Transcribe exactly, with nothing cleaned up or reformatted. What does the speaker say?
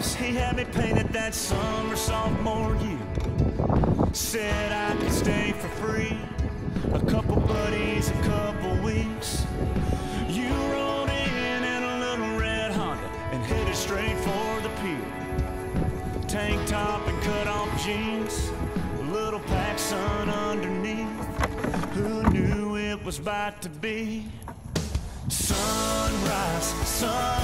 house he had me painted that summer sophomore year. Said I could stay for free, a couple buddies, a couple weeks. You rolled in in a little red Honda and headed straight for the pier. Tank top and cut off jeans, a little PacSun underneath. Who knew it was about to be sunrise, sun